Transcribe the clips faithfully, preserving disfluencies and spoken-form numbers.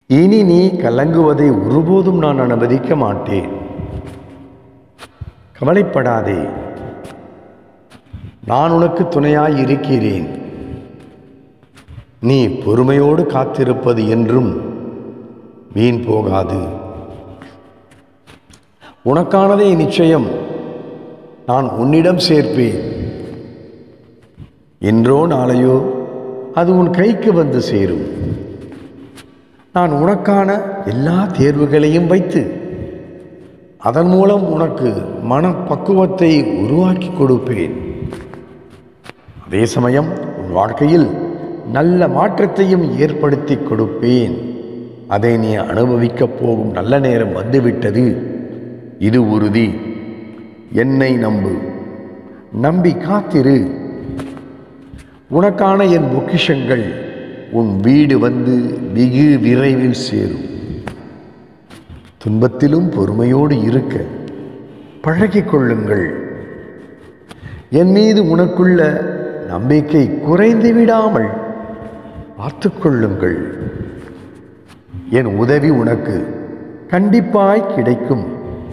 இனி நீ கலங்குவதை ஒருபோதும் நான் அனுமதிக்க மாட்டேன். கவலைப்படாதே, நான் உனக்கு துணையாய் இருக்கிறேன். நீ பொறுமையோடு காத்திருப்பது என்றும் வீண் போகாது. உனக்கானதை நிச்சயம் நான் உன்னிடம் சேர்ப்பேன். என்றோ நாளையோ அது உன் கைக்கு வந்து சேரும். நான் உனக்கான எல்லா தேர்வுகளையும் வைத்து அதன் மூலம் உனக்கு மனப்பக்குவத்தை உருவாக்கி கொடுப்பேன். அதே சமயம் உன் வாழ்க்கையில் நல்ல மாற்றத்தையும் ஏற்படுத்தி கொடுப்பேன். அதை நீ அனுபவிக்கப் போகும் நல்ல நேரம் வந்துவிட்டது. இது உறுதி. என்னை நம்பு, நம்பி காத்திரு. உனக்கான என் பொக்கிஷங்கள் உன் வீடு வந்து வெகு விரைவில் சேரும். துன்பத்திலும் பொறுமையோடு இருக்க பழகிக் கொள்ளுங்கள். என் மீது உனக்குள்ள நம்பிக்கை குறைந்து விடாமல் பார்த்து கொள்ளுங்கள். என் உதவி உனக்கு கண்டிப்பாய் கிடைக்கும்.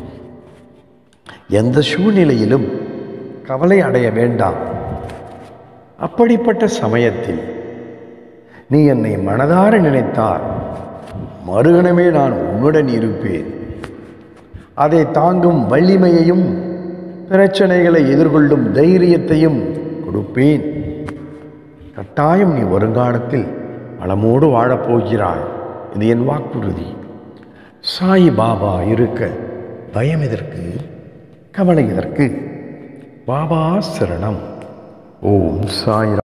எந்த சூழ்நிலையிலும் கவலை அடைய வேண்டாம். அப்படிப்பட்ட சமயத்தில் நீ என்னை மனதார நினைத்தால் மறுகணமே நான் உன்னுடன் இருப்பேன். அதை தாங்கும் வலிமையையும் பிரச்சனைகளை எதிர்கொள்ளும் தைரியத்தையும் கொடுப்பேன். கட்டாயம் நீ வருங்காலத்தில் வளமோடு வாழப்போகிறாய். இது என் வாக்குறுதி. சாய் பாபா இருக்க பயம் எதற்கு, கவலை எதற்கு? பாபா சரணம். ஓம் சாய்.